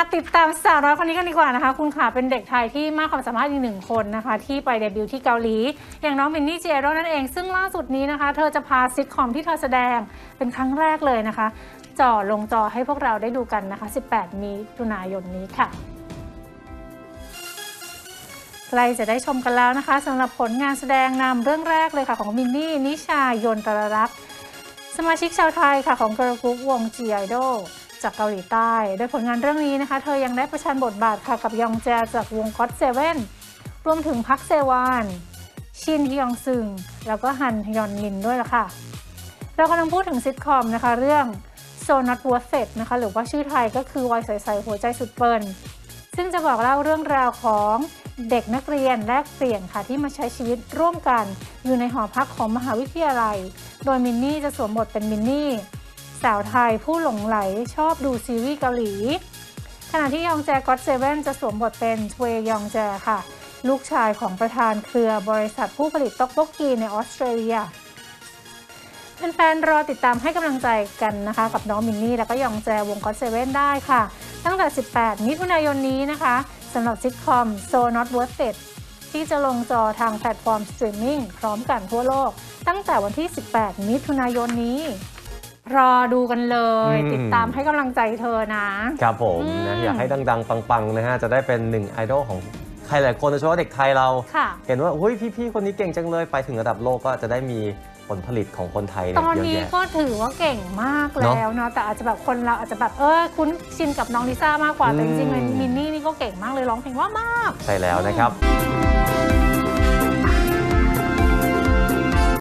ติดตามสาวน้อยคนนี้กันดีกว่านะคะคุณขาเป็นเด็กไทยที่มากความสามารถอีกหนึ่งคนนะคะที่ไปเดบิวต์ที่เกาหลีอย่างน้องมินนี่เจโร่นั่นเองซึ่งล่าสุดนี้นะคะเธอจะพาซิทคอมที่เธอแสดงเป็นครั้งแรกเลยนะคะจ่อลงจอให้พวกเราได้ดูกันนะคะ18 มิถุนายนนี้ค่ะใกล้จะได้ชมกันแล้วนะคะสำหรับผลงานแสดงนำเรื่องแรกเลยค่ะของมินนี่นิชายนตรรักษ์สมาชิกชาวไทยค่ะของเกิร์ลกรุ๊ปวง G-IDOL จากเกาหลีใต้โดยผลงานเรื่องนี้นะคะเธอยังได้ประชันบทบาทค่ะกับยองแจจากวง GOT7 รวมถึงพักเซวานชินฮยองซึงแล้วก็ฮันฮยอนมินด้วยล่ะค่ะเรากำลังพูดถึงซิทคอมนะคะเรื่อง So Not Worth It นะคะหรือว่าชื่อไทยก็คือวัยใสๆหัวใจสุดเปิ่นซึ่งจะบอกเล่าเรื่องราวของเด็กนักเรียนแลกเปลี่ยนค่ะที่มาใช้ชีวิตร่วมกันอยู่ในหอพักของมหาวิทยาลัยโดยมินนี่จะสวมบทเป็นมินนี่สาวไทยผู้หลงไหลชอบดูซีรีส์เกาหลีขณะที่ยองแจGOT7จะสวมบทเป็นชเวยองแจค่ะลูกชายของประธานเครือบริษัทผู้ผลิตต๊อกบกกีในออสเตรเลียแฟนๆรอติดตามให้กำลังใจกันนะคะกับน้องมินนี่แล้วก็ยองแจวงGOT7ได้ค่ะตั้งแต่18 มิถุนายนนี้นะคะสำหรับซิทคอม So Not Worth It ที่จะลงจอทางแพลตฟอร์มสตรีมมิ่งพร้อมกันทั่วโลกตั้งแต่วันที่18 มิถุนายนนี้รอดูกันเลยติดตามให้กำลังใจเธอนะครับผมนะอยากให้ดังๆปังๆนะฮะจะได้เป็นหนึ่งไอดอลของใครหลายคนโดยเฉพาะเด็กไทยเราเห็นว่าเฮ้ยพี่ๆคนนี้เก่งจังเลยไปถึงระดับโลกก็จะได้มีผลผลิตของคนไทยตอนนี้ก็ถือว่าเก่งมากแล้วเนาะแต่อาจจะแบบคนเราอาจจะแบบคุ้นชินกับน้องลิซ่ามากกว่าแต่จริงๆมินนี่นี่ก็เก่งมากเลยร้องเพลงว่ามากใช่แล้วนะครับ